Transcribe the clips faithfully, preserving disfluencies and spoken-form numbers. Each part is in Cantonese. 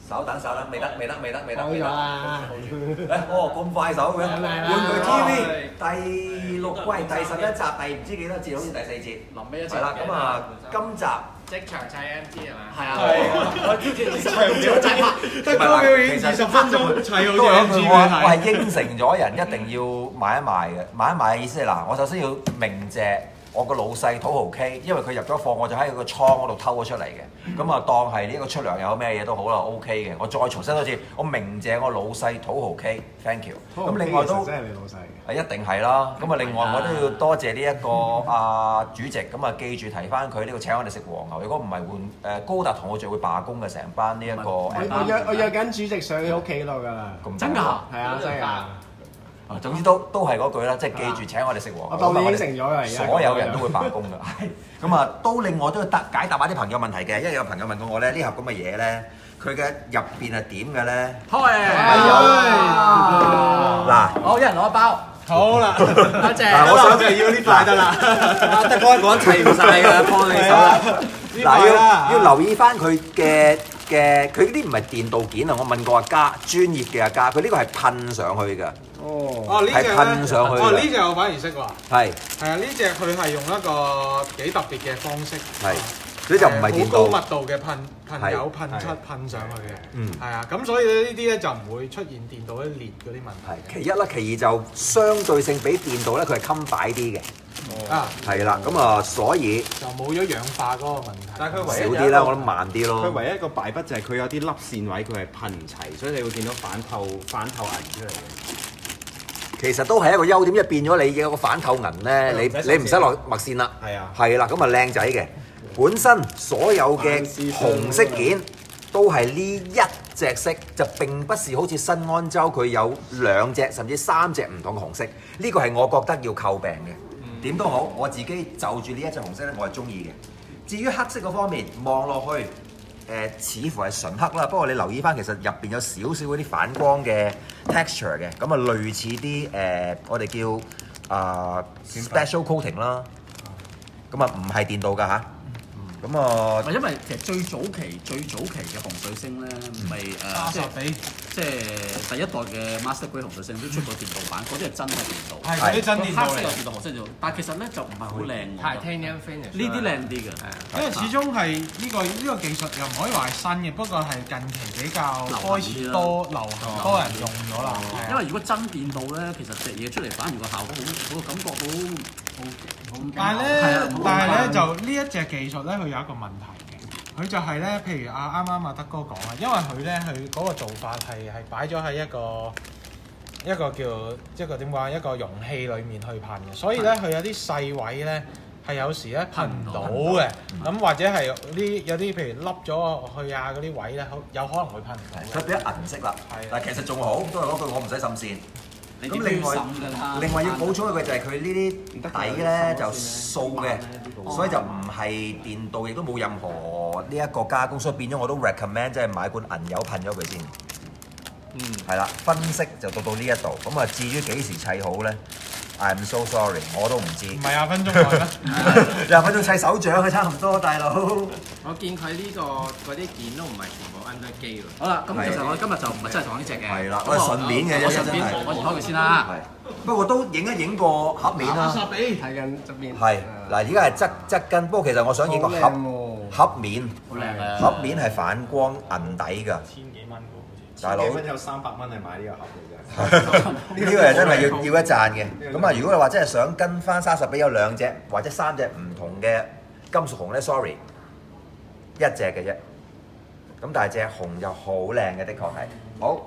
稍等稍等，未得未得未得未得好未得。 咗啦！ 誒哦咁快手嘅， 係咪啊玩具 T V 第六季第十一集第唔知幾多節，好似第四節。 臨尾一節。 係啦，咁啊，今集即場砌 M T 係咪？ 係啊， 我之前長仔拍。 得高表演二十分鐘砌好啲 M G 我我係嘅應承咗人一定要買一買嘅，買一買嘅意思係嗱，我首先要鳴謝我個老細土豪 K，因為佢入咗貨，我就喺佢個倉嗰度偷咗出嚟嘅，咁啊當係呢一個出糧有咩嘢都好啦 ，OK 嘅。我再重申多次，我鳴謝我老細土豪 K，thank you。咁另外都真係你老細嘅。 係一定係啦，咁啊另外我都要多謝呢一個啊主席，咁啊記住提翻佢呢個請我哋食黃牛，如果唔係換誒高達同我就會罷工嘅成班呢一個。 我我約我約緊主席上你屋企度㗎啦。 咁真㗎？ 係啊，真係㗎。 啊，總之都都係嗰句啦，即係記住請我哋食黃牛。 我當你應承咗㗎，而家所有人都會罷工㗎。係咁啊，都另外都要答解答下啲朋友問題嘅，因為有朋友問過我咧，呢盒咁嘅嘢咧，佢嘅入邊係點嘅咧？ 開！ 嗱， 好，一人攞一包。 好啦， 多嗱謝。 我想就要呢塊得啦。 啊，德哥一個人砌唔晒㗎，幫你手啦。嗱，要要留意翻佢嘅嘅，佢呢啲唔係電鍍件啊！我問過阿嘉，專業嘅阿嘉，佢呢個係噴上去㗎。 哦。 哦，呢隻咧， 係噴上去㗎哦，呢隻我反而識喎。 係係啊，呢隻佢係用一個幾特別嘅方式。 係，所以就唔係電鍍。 好高密度嘅噴噴油噴出噴上去嘅。 嗯。 係啊，咁所以呢啲咧就唔會出現電鍍一裂嗰啲問題。 係其一啦，其二就相對性比電鍍咧，佢係襟擺啲嘅。 啊， 係啦，咁啊，所以就冇咗氧化嗰個問題。 但係佢唯少一啲啦，我諗慢啲咯。 佢唯一一個敗筆就係佢有啲粒線位佢係噴唔齊，所以你會見到反透反透銀出嚟嘅。 其實都係一個優點，因為變咗你有個反透銀咧，你你唔使落墨線啦。 係啊， 係啦，咁啊靚仔嘅。本身所有嘅紅色件都係呢一隻色，就並不是好似新安州佢有兩隻甚至三隻唔同嘅紅色。呢個係我覺得要詬病嘅。點都好，我自己就住呢一隻紅色咧，我係中意嘅。至於黑色嗰方面，望落去誒、呃、似乎係純黑啦，不過你留意翻，其實入邊有少少嗰啲反光嘅 texture 嘅，咁啊類似啲誒、呃、我哋叫啊、呃、special coating 啦，咁啊唔係電鍍㗎嚇。咁啊， 因為其實最早期最早期嘅紅水星咧，咪誒即係比即係第一代嘅 Master Grade 紅水星都出過電鍍版，嗰啲係真係電鍍。 係嗰啲真電鍍嚟黑色有電鍍，紅色電鍍，但係其實咧就唔係好靚。 Titanium finish 呢啲靚啲嘅， 因為始終係呢個呢個技術又唔可以話係新嘅，不過係近期比較開始多流行，多人用咗啦。 因為如果真電鍍咧，其實隻嘢出嚟反而個效果好，嗰個感覺好好好。 但係咧，但係咧就呢一隻技術咧，佢有一個問題嘅，佢就係咧，譬如啊啱啱阿德哥講啊，因為佢咧佢嗰個做法係係擺咗喺一個一個叫一個點講一個容器裡面去噴嘅，所以咧佢有啲細位咧係有時咧噴唔到嘅，咁或者係啲有啲譬如凹咗去啊嗰啲位咧，有可能會噴唔到。 佢變咗銀色啦。 係但其實仲好，都係嗰句我唔使滲線。 你咁另外外另外要補充一句就係佢呢啲底咧就素嘅，所以就唔係電鍍，亦都冇任何呢一個加工，所以變咗我都 recommend 即係買罐銀油噴咗佢先。嗯，係啦，分析就到到呢一度。咁啊，至於幾時砌好咧 ？I'm so sorry，我都唔知。 唔係廿分鐘內咩？ 廿分鐘砌手掌佢差唔多，大佬。 我見佢呢個嗰啲件都唔係全部 under 機喎。 好啦，咁其實我今日就唔係真係講呢只嘅。 係啦，我係順便嘅啫， 我順便真係我移開佢先啦。 係，不過都影一影個盒面啦。 睇緊側邊。 係，嗱而家係側側跟，不過其實我想影個盒盒面， 好靚啊！ 盒面係反光銀底㗎。 千幾蚊喎，好似。 大佬， 幾蚊有三百蚊係買呢個盒嚟嘅。 呢個係真係要要一讚嘅。咁啊，如果你話真係想跟翻莎莎比有兩隻或者三隻唔同嘅金屬紅咧 ，sorry， 一隻嘅啫。咁但係隻紅就好靚嘅，的確係。好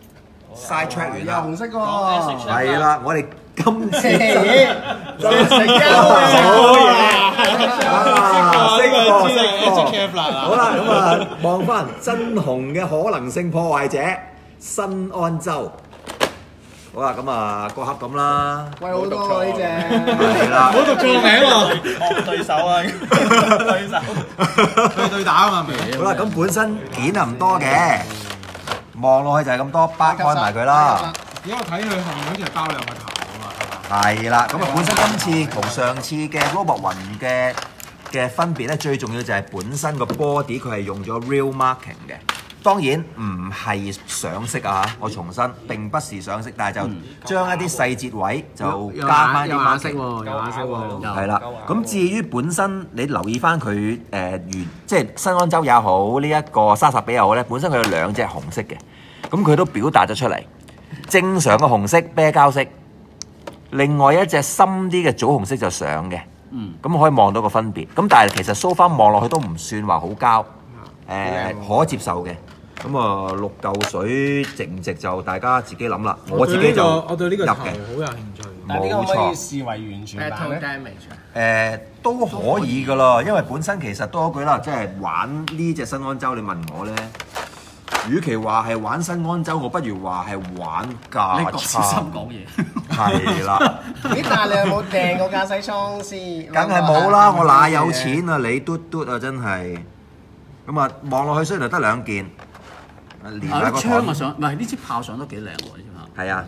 ，side track 完啦。 紅色喎。 係啦，我哋今次就食膠好嘢。 識過識過， 好啦，咁啊，望翻真紅嘅可能性破壞者新安州。好啦，咁啊個盒咁啦， 貴好多喎呢隻。 係啦， 唔好讀錯名喎， 惡對手啊，對手。 對對打啊嘛， 好啦，咁本身件啊唔多嘅，望落去就係咁多，掰開埋佢啦。 因為我睇佢後面好似係包兩個頭啊嘛，係嘛？ 係啦，咁啊本身今次同上次嘅 Robot 雲嘅嘅分別咧，最重要就係本身個 body 佢係用咗 real marking 嘅。 當然唔係上色啊！我重申並不是上色，但係就將一啲細節位就加翻啲顏色喎，有顏色喎， 係啦。咁至於本身你留意翻佢誒原即係新安州也好，呢、這、一個莎莎比又好咧，本身佢有兩隻紅色嘅，咁佢都表達咗出嚟。正常嘅紅色啤膠色，另外一隻深啲嘅棗紅色就上嘅。嗯，咁可以望到個分別。咁但係其實蘇花望落去都唔算話好膠，誒、呃、可接受嘅。咁啊六嚿水值唔值就大家自己諗啦。我自己就我對呢個入嘅， 好有興趣。 但係呢個可唔可以視為完全版咧？ 誒、呃、都可以噶啦，因為本身其實多一句啦，即係玩呢隻新安州。你問我咧，與其話係玩新安州，我不如話係玩價你講小心講嘢。 係啦。 咦？但係你有冇訂過駕駛艙先？ 梗係冇啦，我哪有錢啊？你嘟嘟啊，真係。咁啊，望落去雖然係得兩件，連埋個槍啊上，唔係呢支炮上都幾靚喎，呢支炮。 係啊。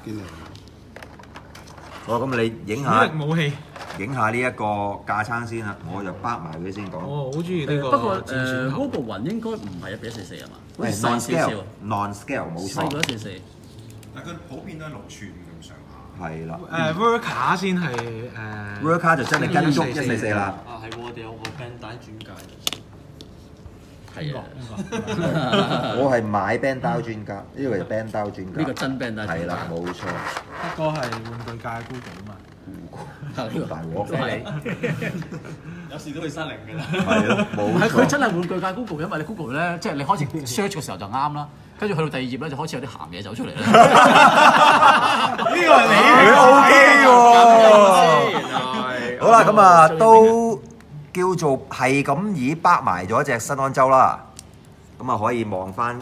好，咁你影主下力武器。 影下呢一個架撐先啦，我就包埋佢先講。 我好中意呢個。 不過誒，嗰部雲應該唔係一比一四四係嘛？好似細 non 少少 scale，non scale 冇錯。 細過一四四。 但佢普遍都係六寸咁上下。 係啦。 誒 Worker 先係誒。 Worker 就真係跟足一四四啦。 啊係喎，我哋有個 band 帶轉介。 係啊。 我係買 band 刀專家，呢個就 band 刀專家。 呢個真 band 刀專家。 係啦，冇錯。 一個係玩具界 Google 啊嘛。 大鑊都係。 有時都會失靈㗎啦。 係咯，冇錯。 係佢真係玩具界 Google，因為你 Google 咧，即係你開始 search 嘅時候就啱啦，跟住去到第二頁咧就開始有啲鹹嘢走出嚟啦。 呢個係你佢 OK 喎。好啦，咁啊都叫做係咁已包埋咗隻新安州啦，咁啊可以望翻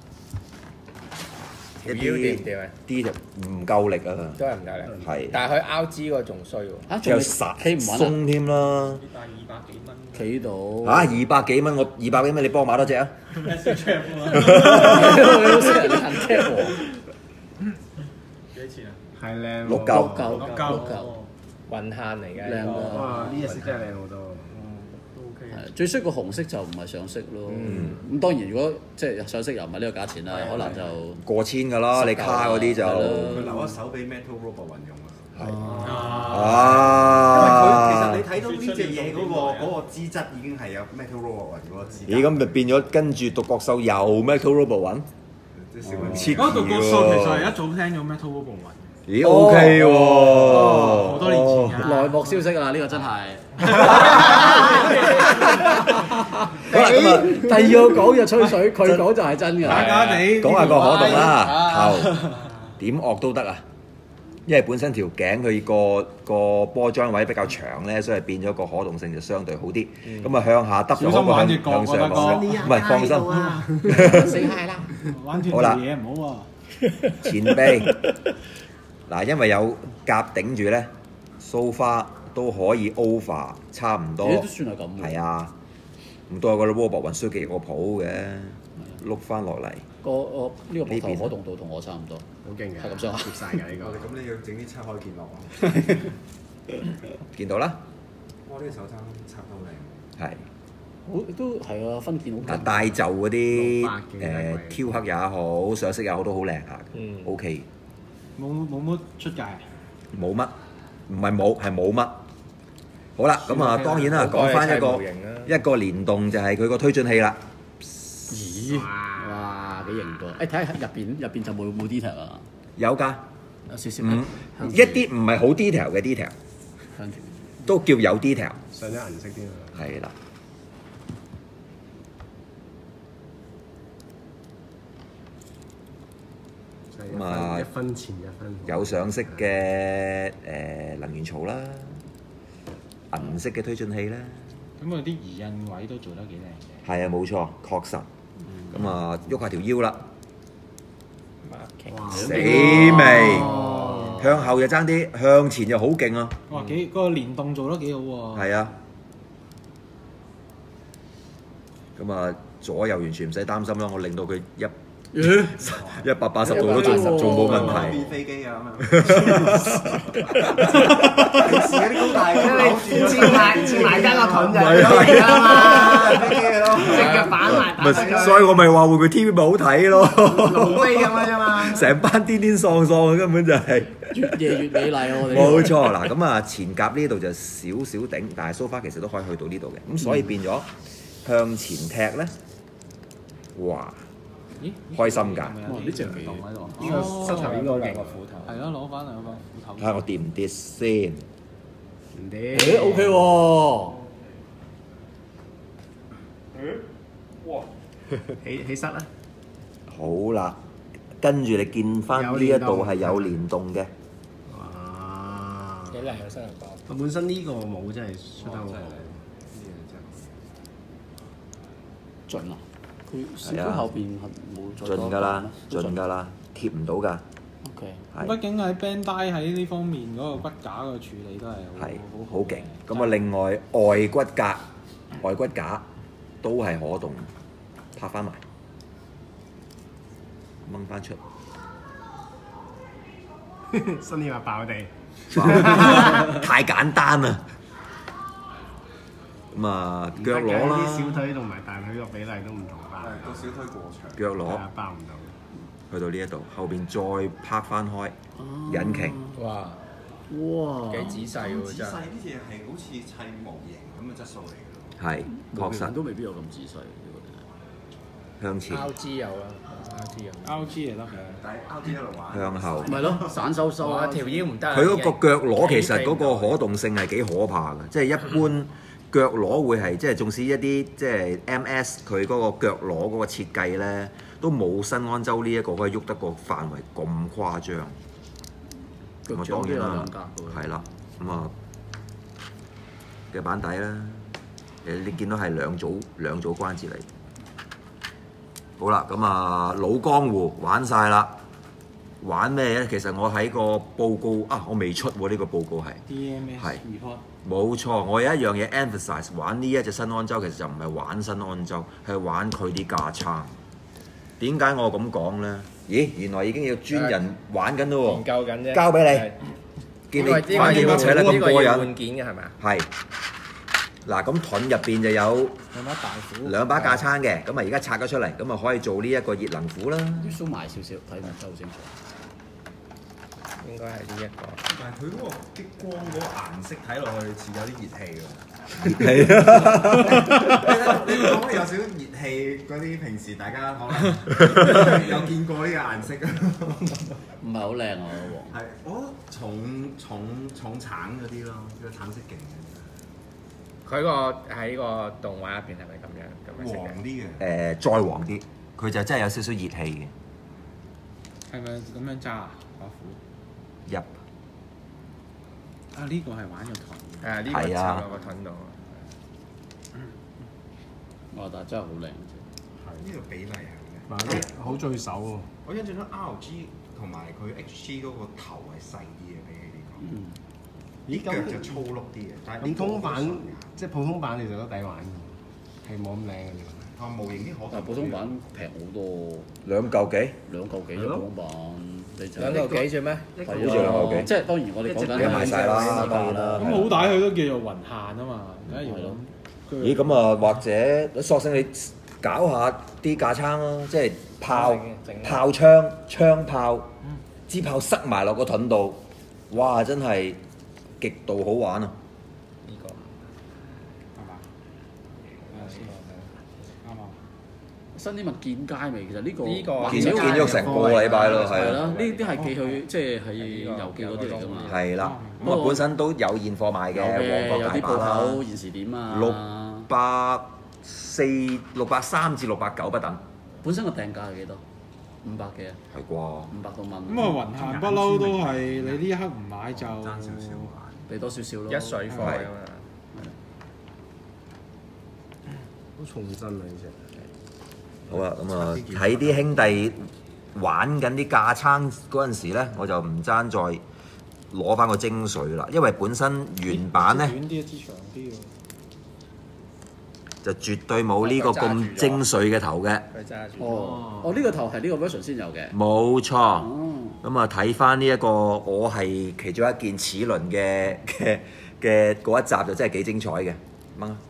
一啲啲就唔夠力啊， 都係唔夠力。 係， 但係佢 R G 嗰個仲衰喎。 嚇， 仲有實企唔穩啊？ 鬆添啦。 但係二百幾蚊。 企到。 嚇，二百幾蚊，我二百幾蚊，你幫我買多隻啊？ 小 trap 啊！ 你識人哋行車喎。 幾多錢啊？ 係靚喎。 六嚿六嚿六六嚿。 雲限嚟嘅。 靚㗎。 哇！呢隻色真係靚好多。 都 OK 啊。 最衰個紅色就唔係上色咯。咁當然如果即係上色又唔係呢個價錢啦，可能就過千㗎啦，你卡嗰啲就佢留一手俾 Metal Robot 運用啊。 啊！ 因為佢其實你睇到呢隻嘢嗰個嗰個資質已經係有 Metal Robot 運嗰個資質。 咦，咁咪變咗跟住獨角獸又 Metal Robot 揾？ 即係小雲切嗰度個數其實係一早聽咗 Metal Robot 雲。 咦 OK 喎， 好多年前㗎。 內幕消息啊！呢個真係。 好啦，咁啊， 第二個講就吹水，佢講就係真㗎。 假假地。 講下個可動啦，頭點惡都得啊！因為本身條頸佢個個波漿位比較長咧，所以變咗個可動性就相對好啲。咁啊向下耷就好過向向上講，唔係放心。 死閪啦！ 玩斷好啦嘢唔好喎。 前臂嗱，因為有夾頂住咧，蘇花都可以 over 差唔多。 都算係咁喎。 係啊，咁都有個 robot 運輸機個譜嘅，碌翻落嚟。 個我呢個膊頭可動度同我差唔多。 好勁嘅， 係咁上下貼晒㗎呢個。 咁你要整啲拆開件落啊！ 見到啦， 哇！呢個手踭拆得好靚。 係。 好都係啊，分件好嗱， 勁。 帶袖嗰啲六百嘅誒挑黑也好，上色也好，都好靚下嘅，OK。 冇冇乜出界。 冇乜，唔係冇，係冇乜。好啦，咁啊當然啦，講翻一個一個連動就係佢個推進器啦。 咦！哇，幾型噃！誒睇下入邊入邊就冇冇 detail 啊？ 有㗎， 有少少。 嗯，一啲唔係好 detail 嘅 detail， 香甜。 都叫有 detail。 上咗銀色添啊！ 係啦。咁啊一分錢一分貨。 有上色嘅誒能源槽啦，銀色嘅推進器啦。 咁佢啲移印位都做得幾靚嘅。 係啊，冇錯，確實。咁啊，喐下條腰啦，死未？向後就爭啲，向前就好勁啊！ 哇，幾嗰個連動做得幾好喎。 係啊。咁啊，左右完全唔使擔心啦，我令到佢一一百八十度都仲仲冇問題。 變飛機啊咁樣。平時嗰啲高大你切埋切埋間個盾就係飛啦嘛， 飛機嘅咯， 隻腳反埋打飛咪所以我咪話會唔會 T V 咪好睇咯？ 龍飛咁樣啫嘛。 成班癲癲喪喪根本就係、 越夜越美麗啊！我哋冇錯嗱，咁啊前甲呢度就少少頂，但係 so far 其實都可以去到呢度嘅，咁所以變咗向前踢咧，哇！開心㗎！ 哇！呢隻幾喺度， 呢個膝頭應該勁。 係咯，攞翻兩個斧頭。 睇下我跌唔跌先。 唔掂。 誒 OK 喎， 起起身啦！ 好啦，跟住你見翻呢一度係有連動嘅。 哇！ 幾靚嘅膝頭哥。 佢本身呢個帽真係出得好好。 盡啊！佢少少後邊係冇再盡㗎啦，盡㗎啦，貼唔到㗎。 OK， 係畢竟喺 Bandai 喺呢方面嗰個骨架嘅處理都係好係好好勁。咁啊，另外外骨架、外骨架都係可動，拍翻埋，掹翻出。 新嘢話爆地。 太簡單啦！咁啊，腳攞啲啦， 小腿同埋大腿個比例都唔同啦。 個小腿過長。 腳攞係啊，包唔到。 去到呢一度，後邊再拍翻開引擎， 哇！ 哇！ 幾仔細喎真係。 仔細呢隻係好似砌模型咁嘅質素嚟嘅。 係確實都未必有咁仔細。 向前 R G 有啦，R G 有。 R G 嚟得。 但係 R G 一路玩。 向後。 咪咯，散收收哇！ 啊！ 條腰唔得啊。 佢嗰個腳攞其實嗰個可動性係幾可怕嘅，即係一般腳攞會係即係縱使一啲即係 M S 佢嗰個腳攞嗰個設計咧，都冇新安州呢一個可以喐得個範圍咁誇張。咁啊當然啦，係啦，咁啊嘅板底啦，誒你見到係兩組兩組關節嚟。好啦，咁啊老江湖玩晒啦。玩咩咧？其實我喺個報告啊，我未出喎，呢個報告係 D M S 係 report。 冇錯，我有一樣嘢 emphasize 玩呢一隻新安州，其實就唔係玩新安州，係玩佢啲架撐。點解我咁講咧？咦，原來已經有專人玩緊咯研究緊啫。 交俾你，見你反應都扯得咁過癮。 換件嘅係咪啊？ 係。嗱，咁盾入邊就有兩把大斧。 兩把架撐嘅，咁啊而家拆咗出嚟，咁啊可以做呢一個熱能斧啦。 要 zoom 埋少少，睇唔睇好清楚？ 應該係呢一個。 但係佢嗰個激光嗰個顏色睇落去似有啲熱氣㗎。 熱氣啊！ 你講有少少熱氣嗰啲，平時大家可能有見過呢個顏色啊。 唔係好靚啊！黃係，我覺得重重重橙嗰啲咯，呢個橙色勁嘅。 佢個喺個動畫入邊係咪咁樣咁樣色嘅？ 黃啲嘅。 誒，再黃啲，佢就真係有少少熱氣嘅。 係咪咁樣揸啊？把斧。 入啊！呢個係玩個盾。 係啊，呢個係啊插落個盾度。 哇！但係真係好靚。 呢個比例係嘅。 嗱，好聚手喎。 我印象中 R G 同埋佢 H G 嗰個頭係細啲嘅，比起呢個。 嗯。 啲腳就粗碌啲嘅，但係咁通版即係普通版，其實都抵玩嘅，係冇咁靚嘅。 啊，模型啲可但係普通版平好多， 兩嚿幾？ 兩嚿幾啫普通版，你就兩嚿幾啫咩？ 係好似兩嚿幾即係當然我哋講緊而家賣晒啦，當然啦。 咁好歹佢都叫做雲限啊嘛，而家要係咯咦，咁啊，或者索性你搞下啲架撐啦，即係炮、炮槍、槍炮，支炮塞埋落個盾度，哇！真係極度好玩啊！ 呢個係嘛？啱啊！ 新啲物見街未？其實呢個呢個見咗見咗成個禮拜咯，係係啦， 啦， 呢啲係寄去即係係郵寄嗰啲嚟㗎嘛。 係啦。咁啊，本身都有現貨賣嘅， 有嘅，有啲鋪旺角大把啦頭，現時點啊？ 六百四、六百三至六百九不等， 本身個訂價係幾多？五百幾啊？ 係啩？ 五百多蚊。 咁啊，雲限不嬲都係你呢一刻唔買就爭少少。 俾多少少咯。 一水貨㗎嘛。 好重身啊！呢隻。 好啦，咁啊睇啲兄弟玩緊啲架撐嗰陣時咧，我就唔爭再攞翻個精髓啦，因為本身原版咧短啲一支長啲喎。 就絕對冇呢個咁精髓嘅頭嘅。 佢揸住。 哦，哦呢個頭係呢個 version 先有嘅。 冇錯。 哦， 咁啊睇翻呢一個，我係其中一件齒輪嘅嘅嘅嗰一集就真係幾精彩嘅。掹啊！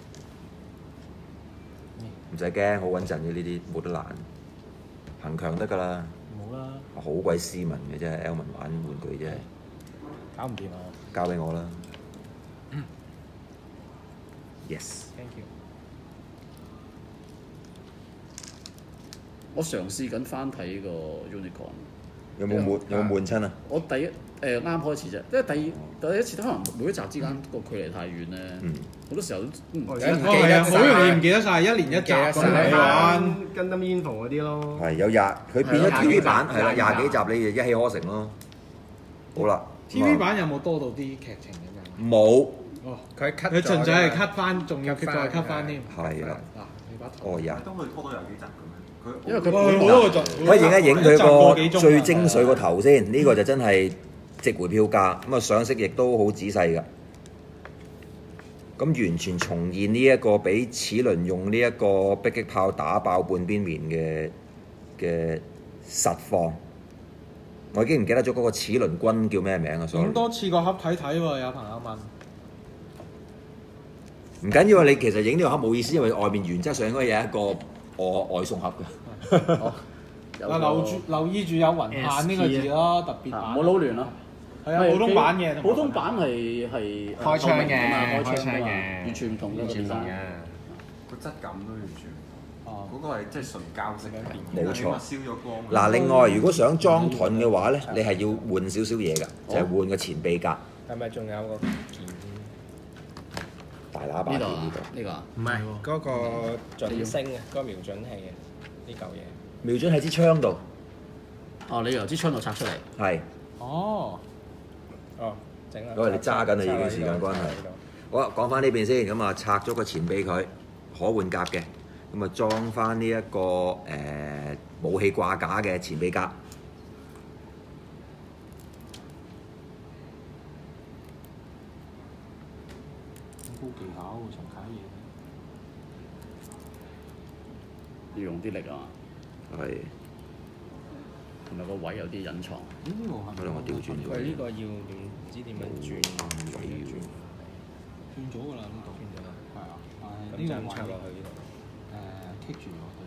唔使驚，好穩陣嘅呢啲，冇得難，行強得㗎啦。 冇啦， 好鬼斯文嘅真係 Elman 玩玩具真係。 搞唔掂啊交俾我啦。Yes。 ！Thank you。 我嘗試緊翻睇呢個 Unicorn。 有冇悶？有冇悶親啊？ 我第一誒啱開始啫，因為第二第一次可能每一集之間個距離太遠咧， 嗯。 好多時候都唔哦記得係啊，好容易唔記得晒，一年一集咁嚟玩。 跟得 info 嗰啲咯。 係有廿，佢變咗 T V 版係啦， 廿廿幾集你就一氣呵成咯。好啦 T V 版有冇多到啲劇情咁樣？ 冇。 哦， 佢 cut 佢純粹係咗 cut 翻，仲要 cut 再返 cut 翻添。 係啦。 嗱，你把頭。 哦，廿。 都可以拖到有幾集咁樣。佢因為佢哇本好多個集可以影一影佢一集個幾鐘啊個最精髓個頭先，呢個就真係值回票價。咁啊上色亦都好仔細㗎。咁完全重現呢一個俾齒輪用呢一個迫擊炮打爆半邊面嘅嘅實況。我已經唔記得咗嗰個齒輪軍叫咩名啊！所以影多次個盒睇睇喎，有朋友問。 唔緊要啊！你其實影呢個盒冇意思，因為外面原則上應該有一個外外送盒嘅。 哦，有啊，留住留意住有雲限呢個字咯，特別啊版。 唔好撈亂咯。 係啊，普通版嘅。 普通版係係開窗嘅開窗開窗㗎嘛嘅完全唔同嘅完全唔同 design 嘅。 個質感都完全唔同。 哦， 嗰個係即係純膠色嘅， 冇錯起碼燒咗光。 嗱，另外如果想裝盾嘅話咧，你係要換少少嘢㗎，就係換個前臂格。 係咪仲有個件？ 大喇叭呢度啊機呢度， 呢個啊， 唔係嗰個準星啊，嗰個瞄準器啊，呢嚿嘢。 瞄準喺支槍度， 哦，你由支槍度拆出嚟。 係。 哦， 哦，整啦。 因為你揸緊啦已經時間關係好啦，講翻呢邊先，咁啊拆咗個前臂佢，可換甲嘅，咁啊裝翻呢一個誒、呃、武器掛架嘅前臂甲。 高技巧喎，陳楷嘢。 要用啲力啊， 係， 同埋個位有啲隱藏。 咦？呢個係可能我調轉咗。 佢呢個要點唔知點樣轉，轉一轉。 轉咗㗎啦，呢度。 轉咗啦。 係啊，但係咁就咁呢個位插落去呢度。 誒棘住我對。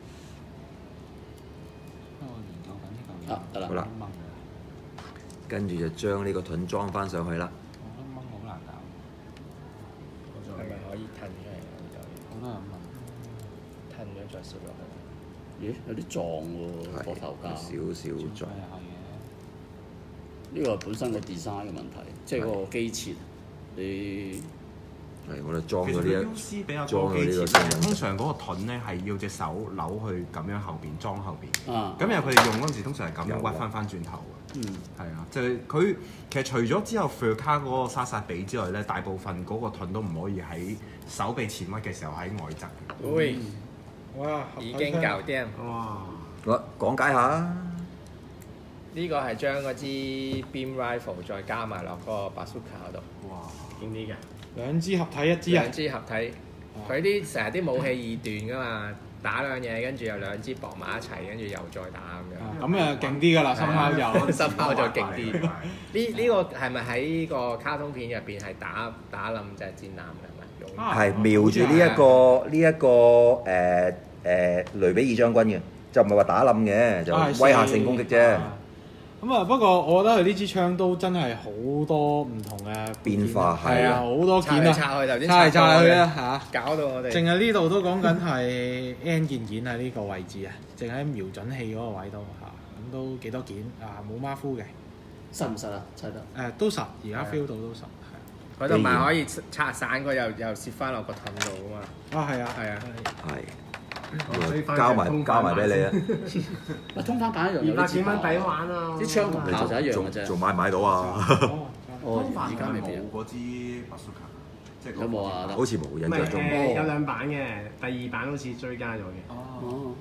因為我研究緊呢嚿嘢。 啊得啦好啦掹嘅跟住就將呢個盾裝翻上去啦。 我覺得掹好難搞。 係咪可以褪出嚟啊？呢嚿嘢好多人問。 褪咗再攝落去。 咦，有啲撞喎，膊頭架。 少少撞。 係係嘅。 呢個係本身個 design 嘅問題，即係個機設你係，我哋裝其實佢咗呢 U C 比較裝咗呢個多機設新聞通常嗰個盾咧係要隻手扭去咁樣後邊裝後邊。 啊， 咁因為佢哋用嗰陣時通常係咁有啊樣屈翻翻轉頭嘅。 嗯係啊，就係佢其實除咗之後 Fur 卡嗰個沙薩比之外咧，大部分嗰個盾都唔可以喺手臂前屈嘅時候喺外側嘅。 喂， 哇！ 已經搞掂。 哇！ 好，講解下。 呢個係將嗰支 beam rifle 再加埋落嗰個 bazooka 嗰度。 哇！ 見啲嘅。 兩支合體一支啊兩！支合體，佢啲成日啲武器二段噶嘛，打兩嘢跟住又兩支駁埋一齊，跟住又再打咁樣。 咁啊勁啲㗎啦，深烤就。 深烤就勁啲。呢呢個係咪喺個卡通片入邊係打打冧隻戰艦嘅？係咪用？ 啊係瞄住呢一個呢一個誒誒雷比爾將軍嘅，就唔係話打冧嘅，就啊威嚇性攻擊啫。 咁啊，不過我覺得佢呢支槍都真係好多唔同嘅變化係啊，好多件啊， 拆嚟拆去頭先拆嚟拆去過啊嚇！ 搞到我哋。 淨係呢度都講緊係 N 件件喺呢個位置啊，淨喺瞄準器嗰個位都嚇，咁都幾多件啊，冇馬夫嘅， 實唔實啊？砌得。 誒都實，而家 feel 到都實，係佢同埋可以拆散佢，又又攝翻落個盾度啊嘛。 啊係啊係啊， 係，交埋交埋俾你啊！ 喂，通翻版一樣有啲折二百幾蚊抵頭玩啊！ 啲槍同炮就一樣嘅仲啫。 仲買唔買到啊？ 哦，而家未冇必啊。 嗰支 bazooka，即係嗰個有冇啊？ 好似冇印唔係象中。 誒有兩版嘅，第二版好似追加咗嘅。 哦，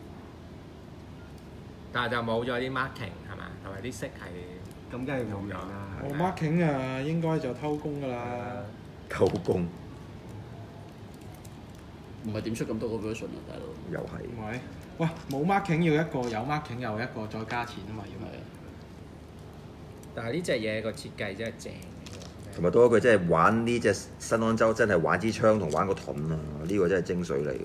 但係就冇咗啲 marking 係嘛，同埋啲色係咁梗係冇樣啦。 我 marking 啊應該就偷工㗎啦， 偷工。 唔係點出咁多個 version 啊，大佬。 又係。 喂喂，冇 marking 要一個，有 marking 又一個，再加錢啊嘛要。 係啊。 但係呢隻嘢個設計真係正。 同埋多一句，即係玩呢隻新安州，真係玩支槍同玩個盾啊！呢、這個真係精髓嚟㗎。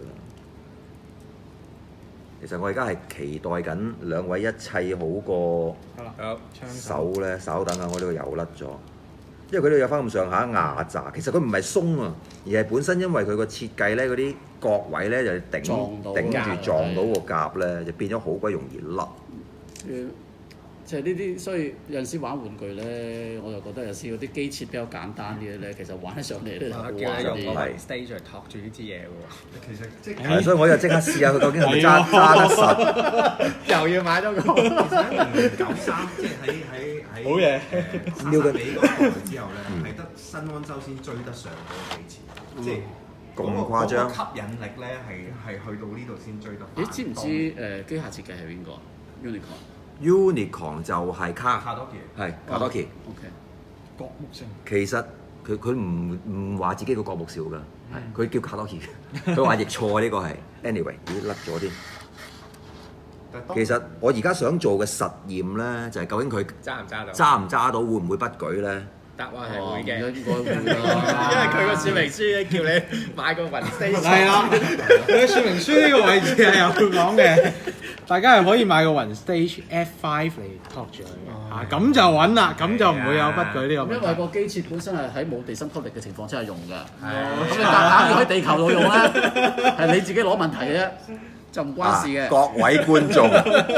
其實我而家係期待緊兩位一砌好個好手咧，稍等下我呢個油甩咗，因為佢呢度有翻咁上下牙扎，其實佢唔係鬆啊，而係本身因為佢個設計咧，嗰啲角位咧就頂撞到頂住撞到個甲咧，就變咗好鬼容易甩。 誒即係呢啲，所以有陣時玩玩具咧，我就覺得有時嗰啲機設比較簡單啲嘅咧，其實玩起上嚟咧好玩叫你用個啲。 stage 嚟托住呢支嘢喎。 其實即係係，所以我又即刻試下佢究竟係咪揸揸得實。 又要買多個。 其實喺零零九三，即係喺喺喺好嘢誒沙沙比嗰個台之後咧，係得新安州先追得上嗰個機設，即係咁嗰個誇張嗰個吸引力咧係係去到呢度先追得翻。 咦？知唔知誒機械設計係邊個 ？Unicorn。 Unicorn 就係卡卡多傑係卡多奇。 OK。 角木星。 其實佢佢唔唔話自己個角木少㗎，係佢叫卡多奇，佢話譯錯呢個係。anyway，已經甩咗添。其實我而家想做嘅實驗咧，就係究竟佢揸唔揸到？ 揸唔揸到，會唔會不舉咧？ 答案係會嘅， 應該會啦。 因為佢個說明書咧叫你買個雲 stage。 係啦，佢嘅說明書呢個位置係有講嘅，大家係可以買個雲 stage F 五嚟托住佢嘅，啊咁就穩啦，咁就唔會有不舉呢個因為問題。 個機設本身係喺冇地心吸力嘅情況之下用㗎，咁你夾硬要喺地球度用咧，係你自己攞問題嘅啫，就唔關事嘅。 啊各位觀眾，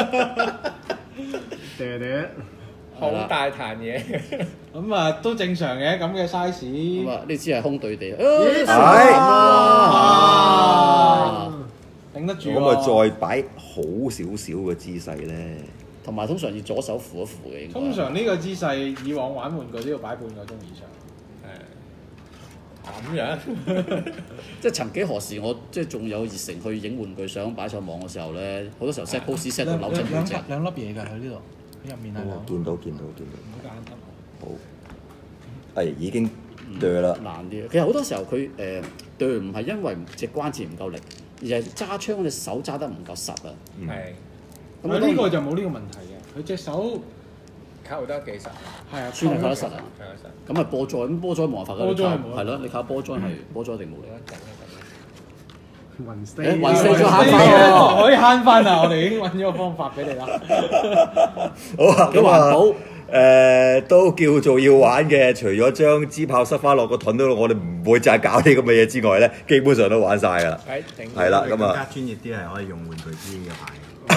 好大壇嘢。 咁啊都正常嘅，咁嘅 size。 咁啊，呢支係空對地。 係啊， 頂得住咁啊喎。 再擺好少少嘅姿勢咧， 同埋通常要左手扶一扶嘅。應該通常呢個姿勢，以往玩玩具都要擺半個鐘以上。 咁樣， 即係曾幾何時，我即係仲有熱誠去影玩具相擺上網嘅時候咧，好多時候 set pose set 到扭親背脊。 兩粒嘢㗎，佢呢度，佢入面係兩。 見到見到見到， 唔好揀得。 好，係已經對啦。 難啲，其實好多時候佢誒對唔係因為隻關節唔夠力，而係揸槍嗰隻手揸得唔夠實啊。 係。 咁呢個就冇呢個問題嘅，佢隻手扣得幾實？ 係啊， 穿係扣得實啊。 扣得實。 咁啊波載咁波載冇辦法㗎， 波載係冇係咯，你靠波載係波載一定冇力。 雲誒 stay 雲 stay 咗慳呢翻喎， 可以慳翻啊！我哋已經揾咗個方法俾你啦。 好啊， 幾環保。 誒都叫做要玩嘅，除咗將支炮塞翻落個盾度，我哋唔會就係搞啲咁嘅嘢之外咧，基本上都玩晒㗎啦。 係頂。 係啦，咁更加啊， 專業啲係可以用玩具機嘅牌。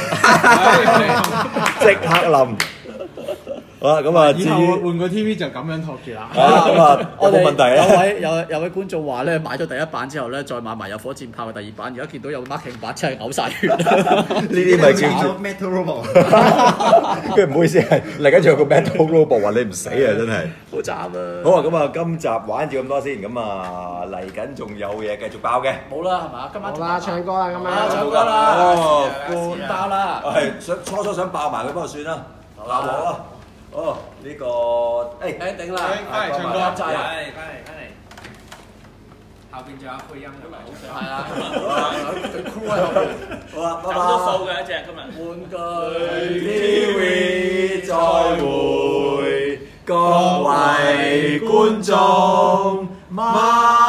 即刻冧。好啦，咁啊，至以後於換個 T V 就咁樣托住啦。 啊，咁啊，有冇問題有咧？ 位有有位觀眾話咧，買咗第一版之後咧，再買埋有火箭炮嘅第二版，而家見到有 marking 版，真係嘔晒血。 呢啲咪叫做 Metal Robot。 跟住唔好意思，係嚟緊仲有個 Metal Robot 話你唔死啊，真係。 好慘啊！ 好啊，咁啊，今集玩住咁多先，咁啊嚟緊仲有嘢繼續爆嘅。 冇啦，係嘛？今晚好啦，唱歌啦咁啊，唱樣。 歌啦， 哦半包啦。 係想初初想爆埋佢，不過算啦，爆我啦。哦，呢個誒誒頂啦， 翻嚟唱歌一陣。 翻嚟翻嚟翻嚟，後邊仲有配音㗎嘛？ 係啊，佢 crew 喺後邊。 好啦，拜走咗數拜。 嘅一隻今日。 玩具 T V 再會，各位觀眾，晚